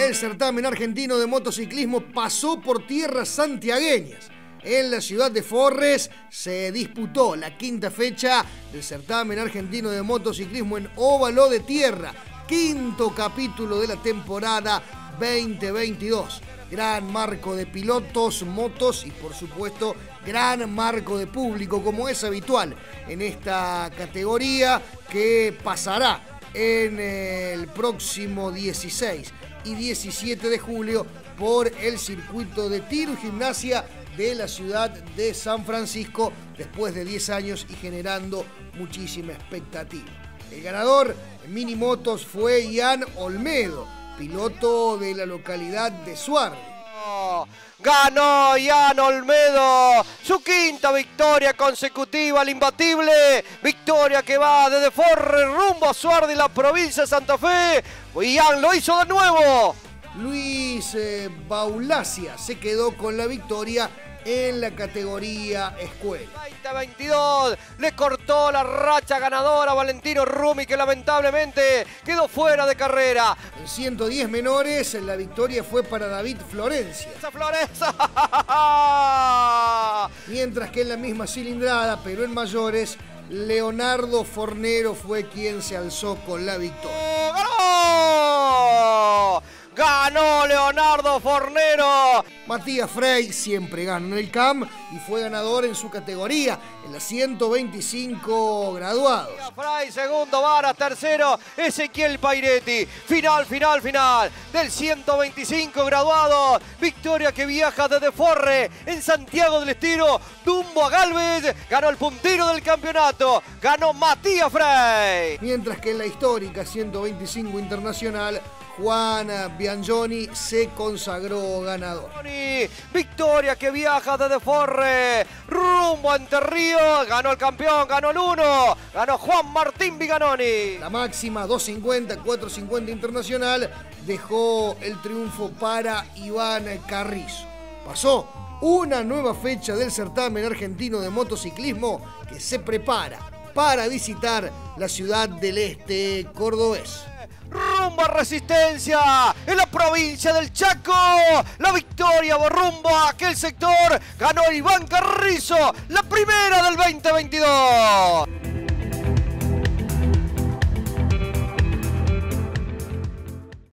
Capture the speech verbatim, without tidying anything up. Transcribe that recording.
El certamen argentino de motociclismo pasó por tierras santiagueñas. En la ciudad de Forres se disputó la quinta fecha del certamen argentino de motociclismo en óvalo de tierra, quinto capítulo de la temporada veinte veintidós. Gran marco de pilotos, motos y por supuesto gran marco de público, como es habitual en esta categoría, que pasará en el próximo dieciséis y diecisiete de julio por el circuito de tiro y gimnasia de la ciudad de San Francisco, después de diez años y generando muchísima expectativa. El ganador en minimotos fue Ian Olmedo, piloto de la localidad de Suardi. Ganó Ian Olmedo, su quinta victoria consecutiva al imbatible, victoria que va desde Forres rumbo a Suardi, la provincia de Santa Fe. Ian lo hizo de nuevo. Luis eh, Baulacia se quedó con la victoria en la categoría escuela. veinte veintidós le cortó la racha ganadora a Valentino Rumi, que lamentablemente quedó fuera de carrera. En ciento diez menores la victoria fue para David Florencia. ¡Esa Florencia! Mientras que en la misma cilindrada, pero en mayores, Leonardo Fornero fue quien se alzó con la victoria. ¡Ganó! ¡Ganó Leonardo Fornero! Matías Frey siempre gana en el C A M y fue ganador en su categoría, en las ciento veinticinco graduados. Frey, segundo, Varas, tercero, Ezequiel Pairetti. Final, final, final del ciento veinticinco graduados. Victoria que viaja desde Forres, en Santiago del Estero, Dumbo a Galvez. Ganó el puntero del campeonato. Ganó Matías Frey. Mientras que en la histórica ciento veinticinco internacional, Juan Biangioni se consagró ganador. Victoria que viaja desde Forres rumbo a Entre Ríos. Ganó el campeón, ganó el uno. Ganó Juan Martín Viganoni. La máxima dos cincuenta, cuatro cincuenta internacional dejó el triunfo para Iván Carrizo. Pasó una nueva fecha del certamen argentino de motociclismo que se prepara para visitar la ciudad del este cordobés. Rumbo a Resistencia, en la provincia del Chaco. La victoria rumbo a aquel sector. Ganó Iván Carrizo, la primera del veinte veintidós.